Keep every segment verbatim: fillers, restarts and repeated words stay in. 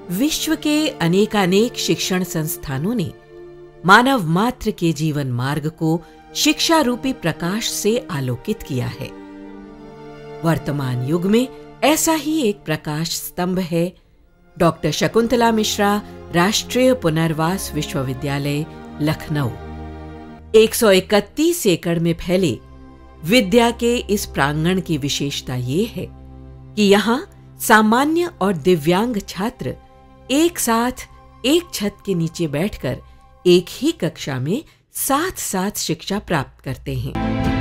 विश्व के अनेकानेक शिक्षण संस्थानों ने मानव मात्र के जीवन मार्ग को शिक्षा रूपी प्रकाश से आलोकित किया है। वर्तमान युग में ऐसा ही एक प्रकाश स्तंभ है डॉक्टर शकुंतला मिश्रा राष्ट्रीय पुनर्वास विश्वविद्यालय लखनऊ। एक सौ इकतीस एकड़ में फैले विद्या के इस प्रांगण की विशेषता ये है कि यहाँ सामान्य और दिव्यांग छात्र एक साथ एक छत के नीचे बैठकर एक ही कक्षा में साथ साथ शिक्षा प्राप्त करते हैं।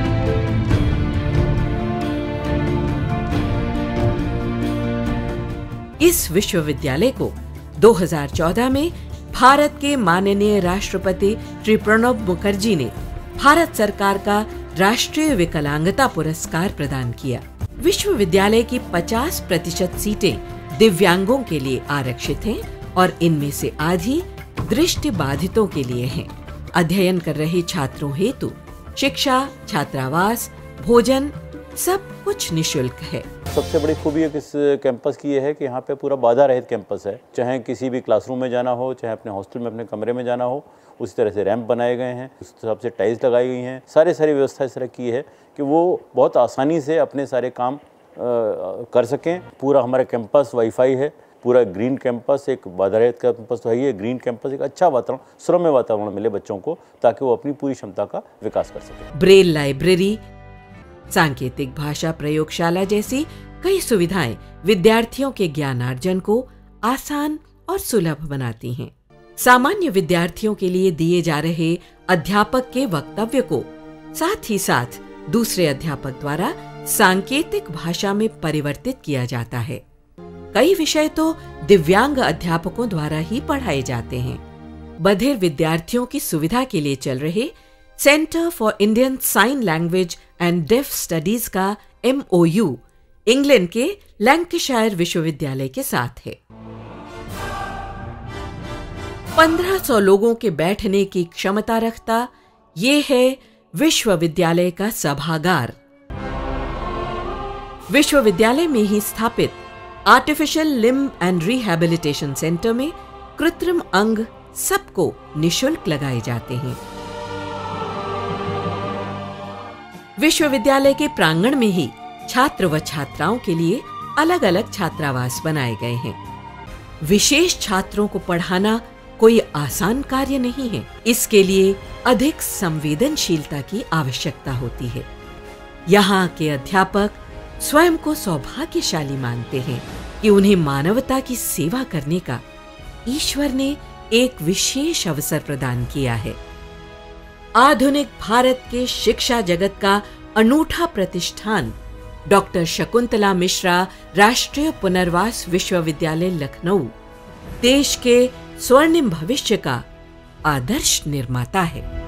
इस विश्वविद्यालय को दो हज़ार चौदह में भारत के माननीय राष्ट्रपति श्री प्रणब मुखर्जी ने भारत सरकार का राष्ट्रीय विकलांगता पुरस्कार प्रदान किया। विश्वविद्यालय की पचास प्रतिशत सीटें दिव्यांगों के लिए आरक्षित हैं और इनमें से आधी दृष्टि बाधितों के लिए हैं। अध्ययन कर रहे छात्रों हेतु शिक्षा, छात्रावास, भोजन सब कुछ निशुल्क है। सबसे बड़ी खूबी इस कैंपस की यह है कि यहाँ पे पूरा बाधा रहित कैंपस है। चाहे किसी भी क्लासरूम में जाना हो, चाहे अपने हॉस्टल में अपने कमरे में जाना हो, उसी तरह से रैंप बनाए गए हैं, उस हिसाब से टाइल्स लगाई गई हैं। सारे सारी व्यवस्था इस तरह की है कि वो बहुत आसानी से अपने सारे काम आ, कर सकें। पूरा हमारा कैंपस वाईफाई है, पूरा ग्रीन कैंपस, एक बाधा रहित कैंपस तो है ही, ग्रीन कैंपस, एक अच्छा वातावरण, सुरम्य वातावरण मिले बच्चों को ताकि वो अपनी पूरी क्षमता का विकास कर सकें। ब्रेल लाइब्रेरी, सांकेतिक भाषा प्रयोगशाला जैसी कई सुविधाएं विद्यार्थियों के ज्ञानार्जन को आसान और सुलभ बनाती हैं। सामान्य विद्यार्थियों के लिए दिए जा रहे अध्यापक के वक्तव्य को साथ ही साथ दूसरे अध्यापक द्वारा सांकेतिक भाषा में परिवर्तित किया जाता है। कई विषय तो दिव्यांग अध्यापकों द्वारा ही पढ़ाए जाते हैं। बधिर विद्यार्थियों की सुविधा के लिए चल रहे centre for Indian sign language and deaf studies का एम ओ यू इंग्लैंड के लैंकाशायर विश्वविद्यालय के साथ है। पंद्रह सौ लोगों के बैठने की क्षमता रखता ये है विश्वविद्यालय का सभागार। विश्वविद्यालय में ही स्थापित artificial limb and rehabilitation centre में कृत्रिम अंग सबको निशुल्क लगाए जाते हैं। विश्वविद्यालय के प्रांगण में ही छात्र व छात्राओं के लिए अलग अलग छात्रावास बनाए गए हैं। विशेष छात्रों को पढ़ाना कोई आसान कार्य नहीं है। इसके लिए अधिक संवेदनशीलता की आवश्यकता होती है। यहाँ के अध्यापक स्वयं को सौभाग्यशाली मानते हैं कि उन्हें मानवता की सेवा करने का ईश्वर ने एक विशेष अवसर प्रदान किया है। आधुनिक भारत के शिक्षा जगत का अनूठा प्रतिष्ठान डॉक्टर शकुंतला मिश्रा राष्ट्रीय पुनर्वास विश्वविद्यालय लखनऊ देश के स्वर्णिम भविष्य का आदर्श निर्माता है।